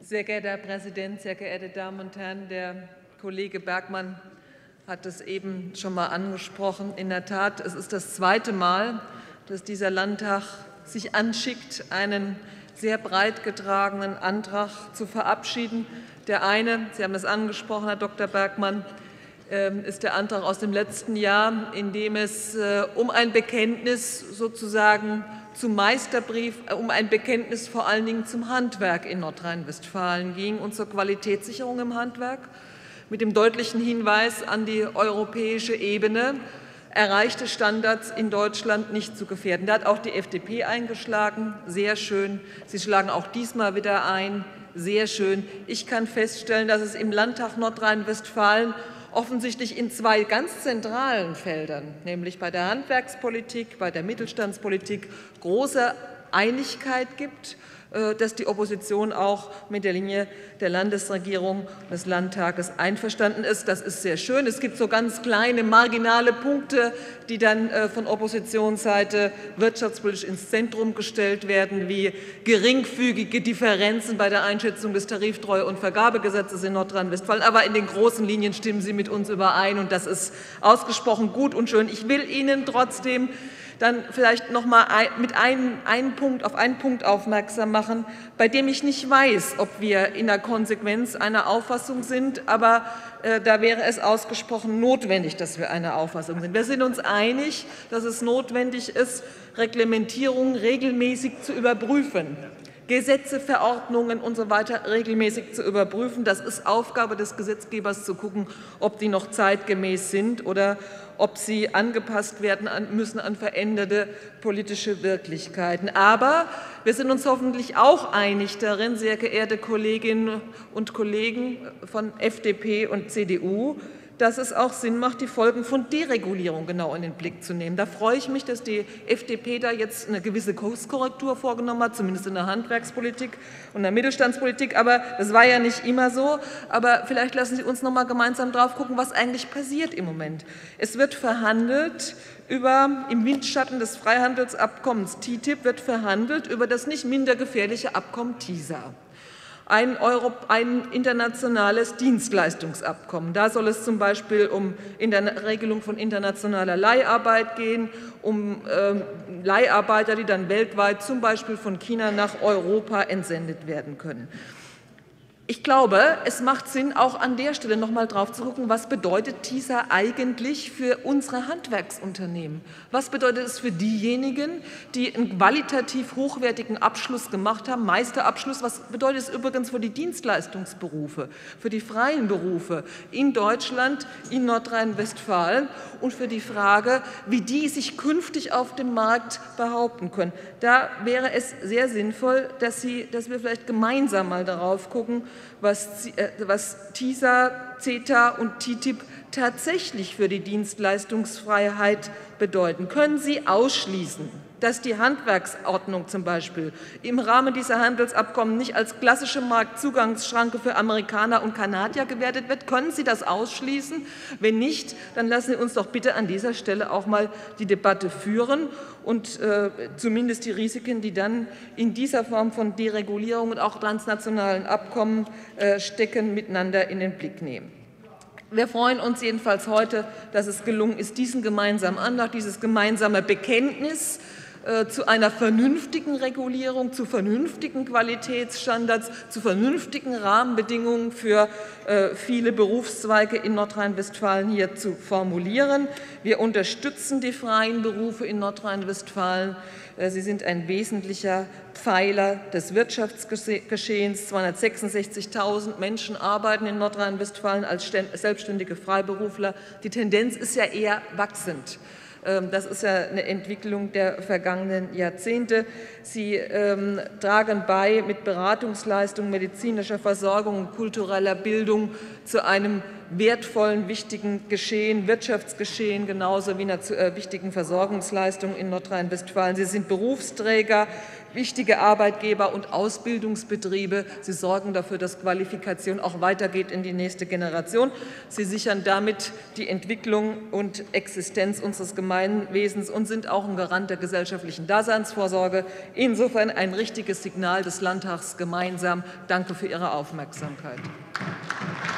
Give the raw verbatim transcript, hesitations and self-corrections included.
Sehr geehrter Herr Präsident, sehr geehrte Damen und Herren! Der Kollege Bergmann hat es eben schon mal angesprochen. In der Tat, es ist das zweite Mal, dass dieser Landtag sich anschickt, einen sehr breit getragenen Antrag zu verabschieden. Der eine, Sie haben es angesprochen, Herr Doktor Bergmann, ist der Antrag aus dem letzten Jahr, in dem es um ein Bekenntnis sozusagen zum Meisterbrief, um ein Bekenntnis vor allen Dingen zum Handwerk in Nordrhein-Westfalen ging und zur Qualitätssicherung im Handwerk, mit dem deutlichen Hinweis an die europäische Ebene, erreichte Standards in Deutschland nicht zu gefährden. Da hat auch die F D P eingeschlagen. Sehr schön. Sie schlagen auch diesmal wieder ein. Sehr schön. Ich kann feststellen, dass es im Landtag Nordrhein-Westfalen offensichtlich in zwei ganz zentralen Feldern, nämlich bei der Handwerkspolitik, bei der Mittelstandspolitik, große Einigkeit gibt, dass die Opposition auch mit der Linie der Landesregierung und des Landtages einverstanden ist. Das ist sehr schön. Es gibt so ganz kleine, marginale Punkte, die dann von Oppositionsseite wirtschaftspolitisch ins Zentrum gestellt werden, wie geringfügige Differenzen bei der Einschätzung des Tariftreue- und Vergabegesetzes in Nordrhein-Westfalen. Aber in den großen Linien stimmen Sie mit uns überein, und das ist ausgesprochen gut und schön. Ich will Ihnen trotzdem dann vielleicht noch mal mit einem, einen Punkt, auf einen Punkt aufmerksam machen, bei dem ich nicht weiß, ob wir in der Konsequenz einer Auffassung sind, aber äh, da wäre es ausgesprochen notwendig, dass wir einer Auffassung sind. Wir sind uns einig, dass es notwendig ist, Reglementierungen regelmäßig zu überprüfen, Gesetze, Verordnungen und so weiter regelmäßig zu überprüfen. Das ist Aufgabe des Gesetzgebers, zu gucken, ob die noch zeitgemäß sind oder ob sie angepasst werden müssen an veränderte politische Wirklichkeiten. Aber wir sind uns hoffentlich auch einig darin, sehr geehrte Kolleginnen und Kollegen von F D P und C D U, dass es auch Sinn macht, die Folgen von Deregulierung genau in den Blick zu nehmen. Da freue ich mich, dass die F D P da jetzt eine gewisse Kurskorrektur vorgenommen hat, zumindest in der Handwerkspolitik und der Mittelstandspolitik. Aber das war ja nicht immer so. Aber vielleicht lassen Sie uns noch mal gemeinsam drauf gucken, was eigentlich passiert im Moment. Es wird verhandelt über, im Windschatten des Freihandelsabkommens T T I P wird verhandelt über das nicht minder gefährliche Abkommen T I S A. Ein, Euro, ein internationales Dienstleistungsabkommen. Da soll es zum Beispiel um Inter- Regelung von internationaler Leiharbeit gehen, um äh, Leiharbeiter, die dann weltweit zum Beispiel von China nach Europa entsendet werden können. Ich glaube, es macht Sinn, auch an der Stelle noch mal drauf zu gucken, was bedeutet T I S A eigentlich für unsere Handwerksunternehmen? Was bedeutet es für diejenigen, die einen qualitativ hochwertigen Abschluss gemacht haben, Meisterabschluss? Was bedeutet es übrigens für die Dienstleistungsberufe, für die freien Berufe in Deutschland, in Nordrhein-Westfalen und für die Frage, wie die sich künftig auf dem Markt behaupten können? Da wäre es sehr sinnvoll, dass, Sie, dass wir vielleicht gemeinsam mal darauf gucken, was, was T I S A, CETA und T T I P tatsächlich für die Dienstleistungsfreiheit bedeuten. Können Sie ausschließen, dass die Handwerksordnung zum Beispiel im Rahmen dieser Handelsabkommen nicht als klassische Marktzugangsschranke für Amerikaner und Kanadier gewertet wird? Können Sie das ausschließen? Wenn nicht, dann lassen Sie uns doch bitte an dieser Stelle auch mal die Debatte führen und äh, zumindest die Risiken, die dann in dieser Form von Deregulierung und auch transnationalen Abkommen äh, stecken, miteinander in den Blick nehmen. Wir freuen uns jedenfalls heute, dass es gelungen ist, diesen gemeinsamen Antrag, dieses gemeinsame Bekenntnis äh, zu einer vernünftigen Regulierung, zu vernünftigen Qualitätsstandards, zu vernünftigen Rahmenbedingungen für äh, viele Berufszweige in Nordrhein-Westfalen hier zu formulieren. Wir unterstützen die freien Berufe in Nordrhein-Westfalen. Sie sind ein wesentlicher Pfeiler des Wirtschaftsgeschehens. zweihundertsechsundsechzigtausend Menschen arbeiten in Nordrhein-Westfalen als selbstständige Freiberufler. Die Tendenz ist ja eher wachsend. Das ist ja eine Entwicklung der vergangenen Jahrzehnte. Sie ähm, tragen bei mit Beratungsleistungen, medizinischer Versorgung und kultureller Bildung zu einem wertvollen, wichtigen Geschehen, Wirtschaftsgeschehen, genauso wie einer äh, wichtigen Versorgungsleistung in Nordrhein-Westfalen. Sie sind Berufsträger wichtige Arbeitgeber und Ausbildungsbetriebe. Sie sorgen dafür, dass Qualifikation auch weitergeht in die nächste Generation. Sie sichern damit die Entwicklung und Existenz unseres Gemeinwesens und sind auch ein Garant der gesellschaftlichen Daseinsvorsorge. Insofern ein richtiges Signal des Landtags gemeinsam. Danke für Ihre Aufmerksamkeit.